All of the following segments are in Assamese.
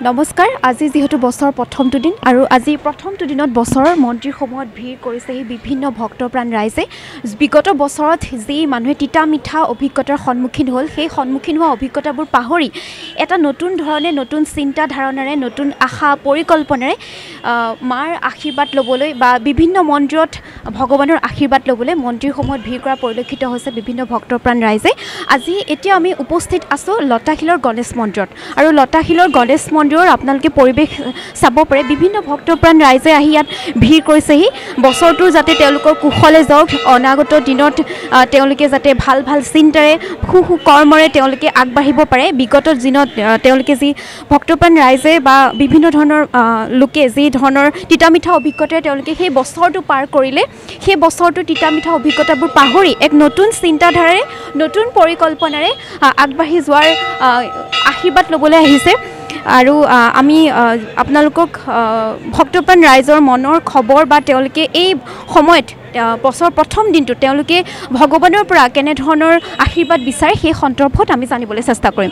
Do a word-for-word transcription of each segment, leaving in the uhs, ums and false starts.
নমস্কাৰ আজি যেহেতু বছৰ প্ৰথমটো দিন আৰু আজি প্ৰথমটো দিনত বছৰৰ মন্দিৰসমূহত ভিৰ কৰিছেহি বিভিন্ন ভক্তপ্ৰাণ ৰাইজে বিগত বছৰত যি মানুহে তিতা মিঠা অভিজ্ঞতাৰ সন্মুখীন হ'ল সেই সন্মুখীন হোৱা অভিজ্ঞতাবোৰ পাহৰি এটা নতুন ধৰণে নতুন চিন্তা ধাৰণাৰে নতুন আশা পৰিকল্পনাৰে মাৰ আশীৰ্বাদ ল'বলৈ বা বিভিন্ন মন্দিৰত ভগৱানৰ আশীৰ্বাদ ল'বলৈ মন্দিৰসমূহত ভিৰ কৰা পৰিলক্ষিত হৈছে বিভিন্ন ভক্তপ্ৰাণ ৰাইজে আজি এতিয়া আমি উপস্থিত আছোঁ লতাশিলৰ গণেশ মন্দিৰত আৰু লতাশিলৰ গণেশ মন্দিৰৰ আপোনালোকে পৰিৱেশ চাব পাৰে বিভিন্ন ভক্তপ্ৰাণ ৰাইজে আহি ইয়াত ভিৰ কৰিছেহি বছৰটোৰ যাতে তেওঁলোকৰ কুশলে যাওক অনাগত দিনত তেওঁলোকে যাতে ভাল ভাল চিন্তাৰে সু সু কৰ্মৰে তেওঁলোকে আগবাঢ়িব পাৰে বিগত দিনত তেওঁলোকে যি ভক্তপ্ৰাণ ৰাইজে বা বিভিন্ন ধৰণৰ লোকে যি ধৰণৰ তিতা মিঠা অভিজ্ঞতাৰে তেওঁলোকে সেই বছৰটো পাৰ কৰিলে সেই বছৰটো তিতা মিঠা অভিজ্ঞতাবোৰ পাহৰি এক নতুন চিন্তাধাৰাৰে নতুন পৰিকল্পনাৰে আগবাঢ়ি যোৱাৰ আশীৰ্বাদ ল'বলৈ আহিছে আৰু আমি আপোনালোকক ভক্তপ্ৰাণ ৰাইজৰ মনৰ খবৰ বা তেওঁলোকে এই সময়ত বছৰ প্ৰথম দিনটো তেওঁলোকে ভগৱানৰ পৰা কেনেধৰণৰ আশীৰ্বাদ বিচাৰে সেই সন্দৰ্ভত আমি জানিবলৈ চেষ্টা কৰিম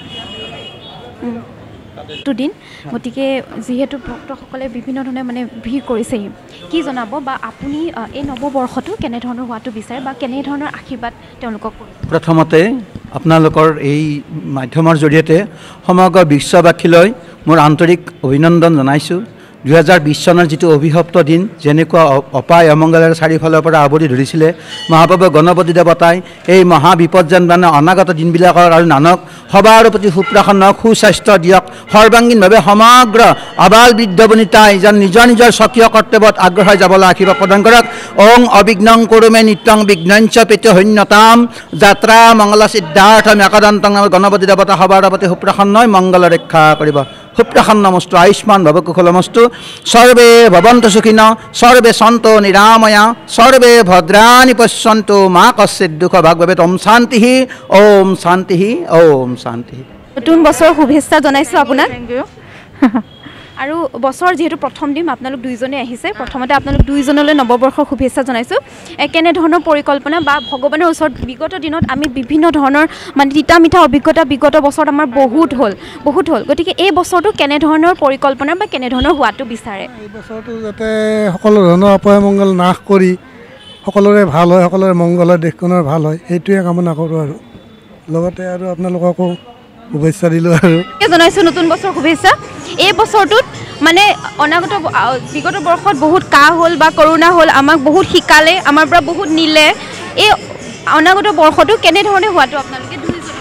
দুদিন গতিকে যিহেতু ভক্তসকলে বিভিন্ন ধৰণে মানে ভিৰ কৰিছেহি কি জনাব বা আপুনি এই নৱবৰ্ষটো কেনেধৰণৰ হোৱাটো বিচাৰে বা কেনেধৰণৰ আশীৰ্বাদ তেওঁলোকক প্ৰথমতে আপোনালোকৰ এই মাধ্যমৰ জৰিয়তে সমগ্ৰ বিশ্ববাসীলৈ মোৰ আন্তৰিক অভিনন্দন জনাইছোঁ দুহেজাৰ বিছ চনৰ যিটো অভিশপ্ত দিন যেনেকুৱা অপায় অমংগলেৰে চাৰিওফালৰ পৰা আৱৰি ধৰিছিলে মহাপ্ৰভু গণপতি দেৱতাই এই মহা বিপদ যেন মানে অনাগত দিনবিলাকৰ আৰু নানক সবাৰ প্ৰতি সুপ্ৰাসন্ন সুস্বাস্থ্য দিয়ক সৰ্বাংগীনভাৱে সমগ্ৰ আবাল বৃদ্ধ বনিতাই যেন নিজৰ নিজৰ স্বকীয় কৰ্তব্যত আগ্ৰহ যাবলৈ আশীৰ্বাদ প্ৰদান কৰক ওং অবিঘ্নং কুৰুমে নিত্যং বিঘ্নঞ্চ পেত্যহন্যতাম যাত্ৰা মংগল সিদ্ধাৰ্থম একদন্তং গণপতি দেৱতা সবাৰ প্ৰতি সুপ্ৰাসন্নই মংগল ৰক্ষা কৰিব সুপ্ৰাসন্নমস্তু আয়ুষ্মান ভৱ কুশলমস্তু সৰ্বে ভৱন্তু সুখিন সৰ্বে সন্ত নিৰাময়া সৰ্বে ভদ্ৰাণি পশ্যন্তু মা কশ্চিৎ দুঃখ ভাগ ভৱেৎ ওম শান্তি ওম শান্তি ওম শান্তি নতুন বছৰৰ শুভেচ্ছা জনাইছোঁ আপোনাক আৰু বছৰ যেহেতু প্ৰথম দিন আপোনালোক দুইজনে আহিছে প্ৰথমতে আপোনালোক দুইজনলৈ নৱবৰ্ষৰ শুভেচ্ছা জনাইছোঁ কেনেধৰণৰ পৰিকল্পনা বা ভগৱানৰ ওচৰত বিগত দিনত আমি বিভিন্ন ধৰণৰ মানে তিতা মিঠা অভিজ্ঞতা বিগত বছৰত আমাৰ বহুত হ'ল বহুত হ'ল গতিকে এই বছৰটো কেনেধৰণৰ পৰিকল্পনা বা কেনেধৰণৰ হোৱাটো বিচাৰে এই বছৰটো যাতে সকলো ধৰণৰ অপায় মংগল নাশ কৰি সকলোৰে ভাল হয় সকলোৰে মংগল হয় দেশখনৰ ভাল হয় সেইটোৱে কামনা কৰোঁ আৰু লগতে আৰু আপোনালোককো শুভেচ্ছা দিলোঁ আৰু জনাইছোঁ নতুন বছৰ শুভেচ্ছা এই বছৰটোত মানে অনাগত বিগত বৰ্ষত বহুত কাহ হ'ল বা কৰোণা হ'ল আমাক বহুত শিকালে আমাৰ পৰা বহুত নিলে এই অনাগত বৰ্ষটো কেনেধৰণে হোৱাটো আপোনালোকে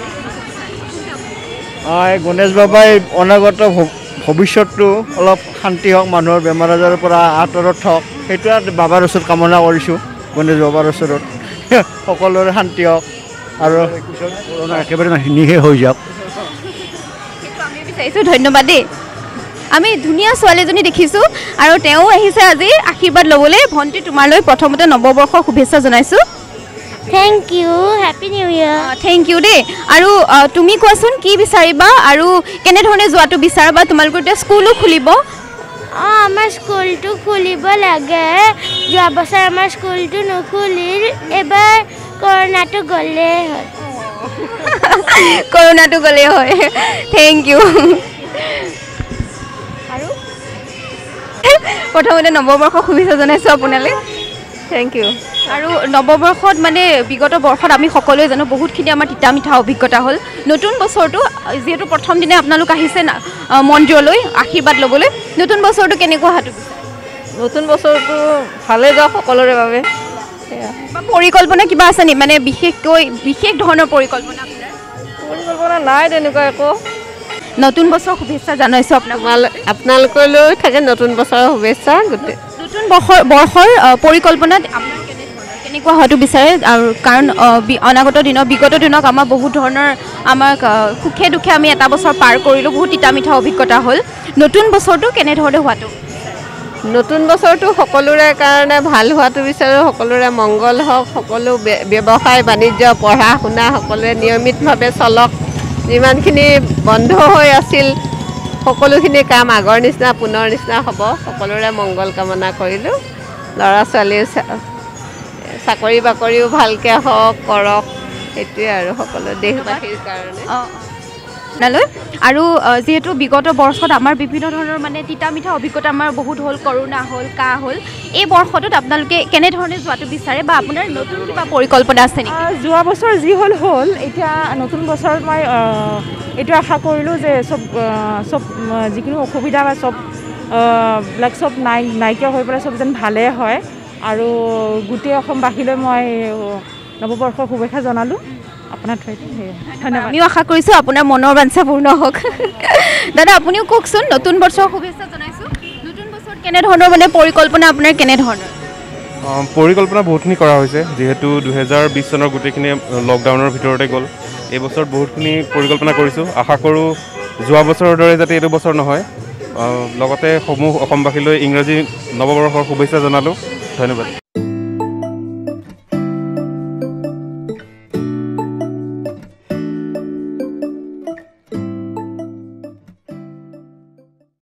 এই গণেশ বাবাই অনাগত ভৱিষ্যতটো অলপ শান্তি হওক মানুহৰ বেমাৰ আজাৰৰ পৰা আঁতৰত হওক সেইটো বাবাৰ ওচৰত কামনা কৰিছোঁ গণেশ বাবাৰ ওচৰত সকলোৰে শান্তি হওক আৰু কৰোণা একেবাৰে নিশেষ হৈ যাওক বিচাৰিছোঁ ধন্যবাদ দেই আমি ধুনীয়া ছোৱালীজনী দেখিছোঁ আৰু তেওঁ আহিছে আজি আশীৰ্বাদ ল'বলৈ ভণ্টি তোমালৈ প্ৰথমতে নৱবৰ্ষৰ শুভেচ্ছা জনাইছোঁ thank you happy new year thank you দেই আৰু তুমি কোৱাচোন কি বিচাৰিবা আৰু কেনেধৰণে যোৱাটো বিচাৰিবা তোমালোকৰ এতিয়া স্কুলো খুলিব অঁ আমাৰ স্কুলটো খুলিব লাগে যোৱা বছৰ আমাৰ স্কুলটো নুখুলিল এবাৰ কৰোণাটো গ'লেই হয় কৰোণাটো গ'লেই হয় থেংক ইউ আৰু প্ৰথমতে নৱবৰ্ষৰ শুভেচ্ছা জনাইছোঁ আপোনালৈ থেংক ইউ আৰু নৱবৰ্ষত মানে বিগত বৰ্ষত আমি সকলোৱে জানো বহুতখিনি আমাৰ তিতা মিঠা অভিজ্ঞতা হ'ল নতুন বছৰটো যিহেতু প্ৰথম দিনে আপোনালোক আহিছে না মন্দিৰলৈ আশীৰ্বাদ ল'বলৈ নতুন বছৰটো কেনেকুৱা হোৱাটো নতুন বছৰটো ভালে যাওক সকলোৰে বাবে পৰিকল্পনা কিবা আছে নি মানে বিশেষকৈ বিশেষ ধৰণৰ পৰিকল্পনা পৰিকল্পনা নাই তেনেকুৱা একো নতুন বছৰ শুভেচ্ছা জনাইছোঁ আপোনাক আপোনালোকলৈ থাকে নতুন বছৰৰ শুভেচ্ছা গোটেই নতুন বৰ্ষৰ বৰ্ষৰ পৰিকল্পনাত আপোনাৰ কেনেকুৱা হোৱাটো বিচাৰে আৰু কাৰণ অনাগত দিনত বিগত দিনত আমাৰ বহুত ধৰণৰ আমাক সুখে দুখে আমি এটা বছৰ পাৰ কৰিলোঁ বহুত তিতা মিঠা অভিজ্ঞতা হ'ল নতুন বছৰটো কেনেধৰণে হোৱাটো নতুন বছৰটো সকলোৰে কাৰণে ভাল হোৱাটো বিচাৰোঁ সকলোৰে মংগল হওক সকলো ব্যৱসায় বাণিজ্য পঢ়া শুনা সকলোৰে নিয়মিতভাৱে চলক যিমানখিনি বন্ধ হৈ আছিল সকলোখিনি কাম আগৰ নিচিনা পুনৰ নিচিনা হ'ব সকলোৰে মংগল কামনা কৰিলোঁ ল'ৰা ছোৱালীও চাকৰি বাকৰিও ভালকৈ হওক কৰক সেইটোৱে আৰু সকলো দেশবাসীৰ কাৰণে আপোনালৈ আৰু যিহেতু বিগত বৰ্ষত আমাৰ বিভিন্ন ধৰণৰ মানে তিতা মিঠা অভিজ্ঞতা আমাৰ বহুত হ'ল, কৰোণা হ'ল, কাহ হ'ল, এই বৰ্ষটোত আপোনালোকে কেনেধৰণে যোৱাটো বিচাৰে বা আপোনাৰ নতুন কিবা পৰিকল্পনা আছে নেকি? যোৱা বছৰ যি হ'ল হ'ল, এতিয়া নতুন বছৰত মই এইটো আশা কৰিলোঁ যে চব চব যিকোনো অসুবিধা বা চব বিলাক চব নাই নাইকিয়া হৈ পেলাই চব যেন ভালেই হয় আৰু গোটেই অসমবাসীলৈ মই নৱবৰ্ষৰ শুভেচ্ছা জনালোঁ। আপোনাৰ ধন্যবাদ। আমিও আশা কৰিছোঁ আপোনাৰ মনৰ বাঞ্ছা পূৰ্ণ হওক। দাদা আপুনিও কওকচোন, নতুন বছৰৰ শুভেচ্ছা জনাইছোঁ। নতুন বছৰত কেনেধৰণৰ মানে পৰিকল্পনা আপোনাৰ কেনেধৰণৰ? পৰিকল্পনা বহুতখিনি কৰা হৈছে, যিহেতু দুহেজাৰ বিছ চনৰ গোটেইখিনি লকডাউনৰ ভিতৰতে গ'ল। এই বছৰত বহুতখিনি পৰিকল্পনা কৰিছোঁ। আশা কৰোঁ যোৱা বছৰৰ দৰে যাতে এইটো বছৰ নহয়। লগতে সমূহ অসমবাসীলৈ ইংৰাজী নৱবৰ্ষৰ শুভেচ্ছা জনালোঁ। ধন্যবাদ।